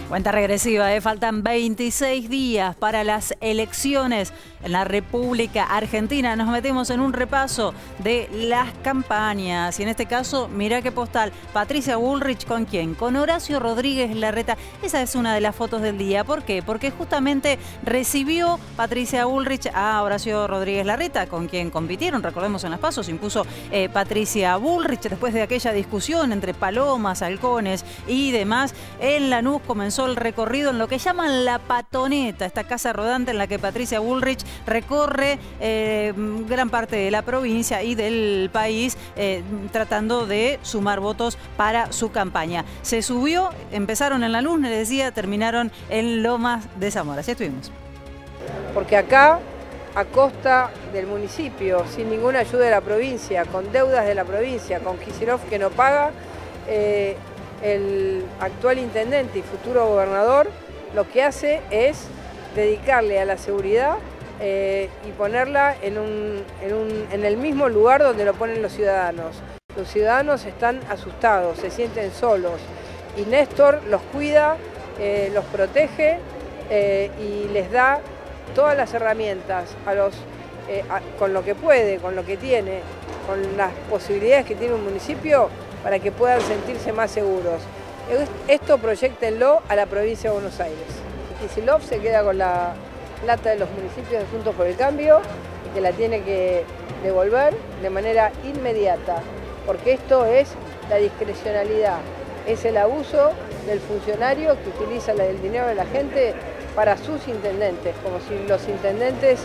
Cuenta regresiva, faltan 26 días para las elecciones en la República Argentina. Nos metemos en un repaso de las campañas y en este caso, mira qué postal, Patricia Bullrich, ¿con quién? Con Horacio Rodríguez Larreta. Esa es una de las fotos del día. ¿Por qué? Porque justamente recibió Patricia Bullrich a Horacio Rodríguez Larreta, con quien compitieron, recordemos, en las PASO, impuso Patricia Bullrich después de aquella discusión entre palomas, halcones y demás. En Lanús comenzó el recorrido en lo que llaman la patoneta, esta casa rodante en la que Patricia Bullrich recorre gran parte de la provincia y del país tratando de sumar votos para su campaña. Se subió, empezaron en Lanús, les decía, terminaron en Lomas de Zamora. Así estuvimos. Porque acá, a costa del municipio, sin ninguna ayuda de la provincia, con deudas de la provincia, con Kicillof que no paga, el actual intendente y futuro gobernador lo que hace es dedicarle a la seguridad y ponerla en el mismo lugar donde lo ponen los ciudadanos. Los ciudadanos están asustados, se sienten solos y Néstor los cuida, los protege y les da todas las herramientas con lo que puede, con lo que tiene, con las posibilidades que tiene un municipio para que puedan sentirse más seguros. Esto proyéctenlo a la provincia de Buenos Aires. Kicillof se queda con la plata de los municipios de Juntos por el Cambio y que la tiene que devolver de manera inmediata, porque esto es la discrecionalidad, es el abuso del funcionario que utiliza el dinero de la gente para sus intendentes, como si los intendentes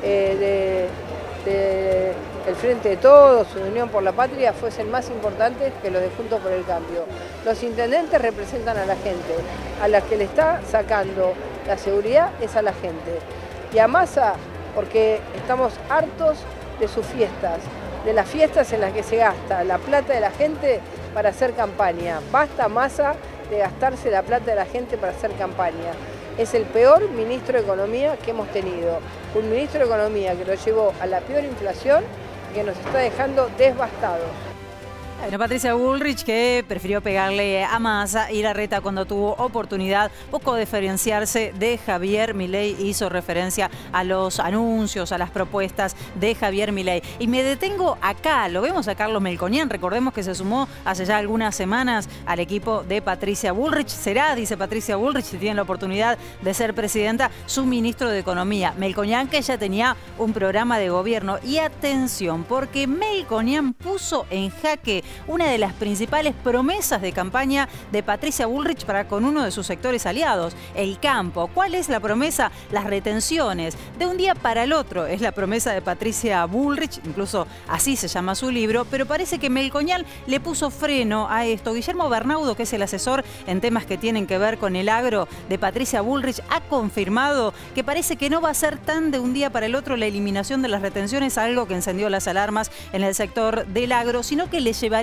el Frente de Todos, Unión por la Patria, fuesen más importantes que los de Juntos por el Cambio. Los intendentes representan a la gente, a la que le está sacando la seguridad es a la gente. Y a Massa, porque estamos hartos de sus fiestas, de las fiestas en las que se gasta la plata de la gente para hacer campaña. Basta, Massa, de gastarse la plata de la gente para hacer campaña. Es el peor ministro de Economía que hemos tenido. Un ministro de Economía que lo llevó a la peor inflación y que nos está dejando devastados. Bueno, Patricia Bullrich, que prefirió pegarle a Massa y Larreta cuando tuvo oportunidad, poco diferenciarse de Javier Milei, hizo referencia a los anuncios, a las propuestas de Javier Milei. Y me detengo acá, lo vemos a Carlos Melconian, recordemos que se sumó hace ya algunas semanas al equipo de Patricia Bullrich. Será, dice Patricia Bullrich, si tiene la oportunidad de ser presidenta, su ministro de Economía. Melconian, que ya tenía un programa de gobierno. Y atención, porque Melconian puso en jaque una de las principales promesas de campaña de Patricia Bullrich para con uno de sus sectores aliados, el campo. ¿Cuál es la promesa? Las retenciones. De un día para el otro es la promesa de Patricia Bullrich, incluso así se llama su libro, pero parece que Melconian le puso freno a esto. Guillermo Bernaudo, que es el asesor en temas que tienen que ver con el agro de Patricia Bullrich, ha confirmado que parece que no va a ser tan de un día para el otro la eliminación de las retenciones, algo que encendió las alarmas en el sector del agro, sino que le llevaría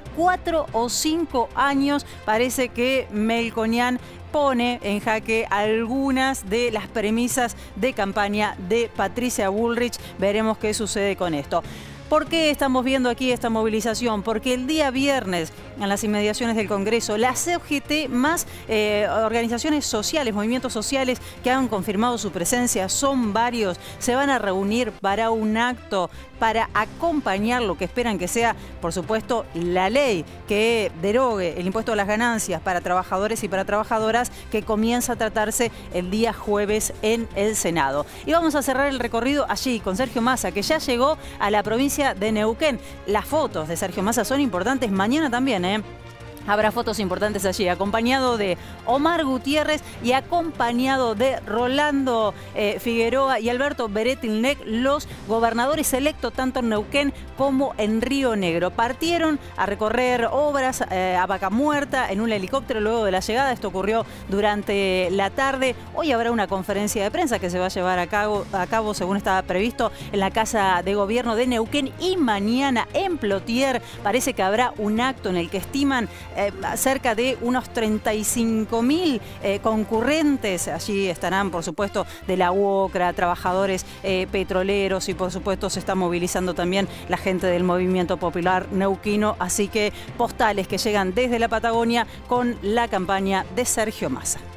4 o 5 años. Parece que Melconian pone en jaque algunas de las premisas de campaña de Patricia Bullrich. Veremos qué sucede con esto. ¿Por qué estamos viendo aquí esta movilización? Porque el día viernes, en las inmediaciones del Congreso, la CGT más organizaciones sociales, movimientos sociales que han confirmado su presencia, son varios, se van a reunir para un acto para acompañar lo que esperan que sea, por supuesto, la ley que derogue el impuesto a las ganancias para trabajadores y para trabajadoras, que comienza a tratarse el día jueves en el Senado. Y vamos a cerrar el recorrido allí con Sergio Massa, que ya llegó a la provincia de Neuquén. Las fotos de Sergio Massa son importantes, mañana también, habrá fotos importantes allí, acompañado de Omar Gutiérrez y acompañado de Rolando Figueroa y Alberto Beretilnec, los gobernadores electos tanto en Neuquén como en Río Negro. Partieron a recorrer obras a Vaca Muerta en un helicóptero luego de la llegada. Esto ocurrió durante la tarde. Hoy habrá una conferencia de prensa que se va a llevar a cabo según estaba previsto, en la Casa de Gobierno de Neuquén, y mañana en Plotier parece que habrá un acto en el que estiman cerca de unos 35.000 concurrentes. Allí estarán, por supuesto, de la UOCRA, trabajadores petroleros y, por supuesto, se está movilizando también la gente del Movimiento Popular Neuquino. Así que postales que llegan desde la Patagonia con la campaña de Sergio Massa.